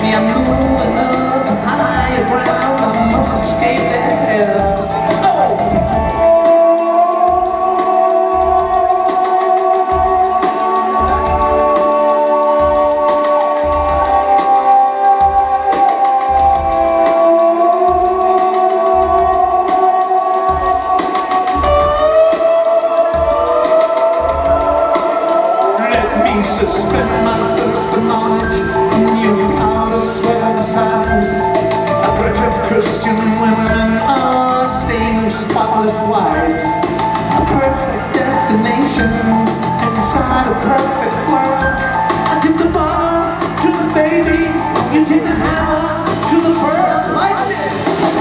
I'm moving up to higher ground. I must escape that hell. Suspend my thirst for knowledge in your power of sweat and sighs. A grudge of Christian women, a stain of spotless wives. A perfect destination inside a perfect world. I took the bottle to the baby, you take the hammer to the pearl. Like this.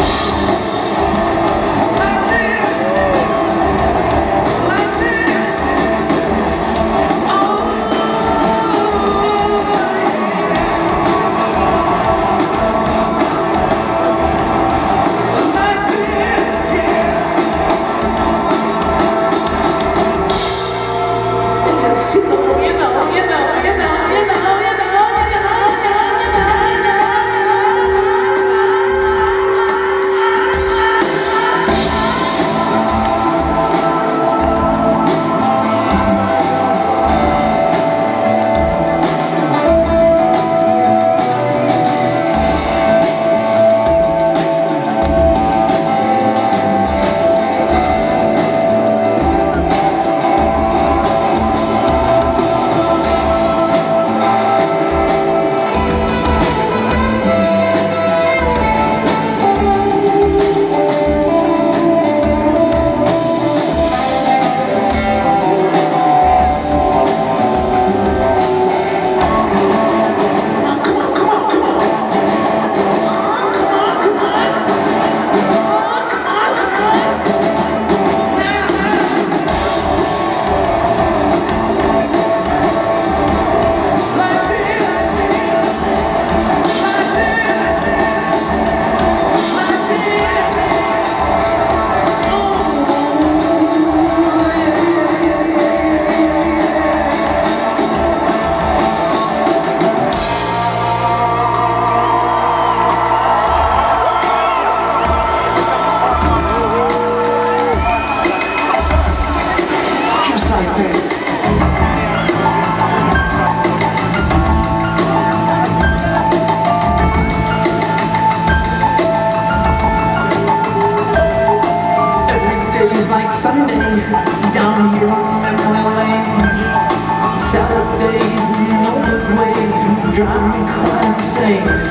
Like Sunday, down here on memory lane. Salad days and no good ways drive me quite insane.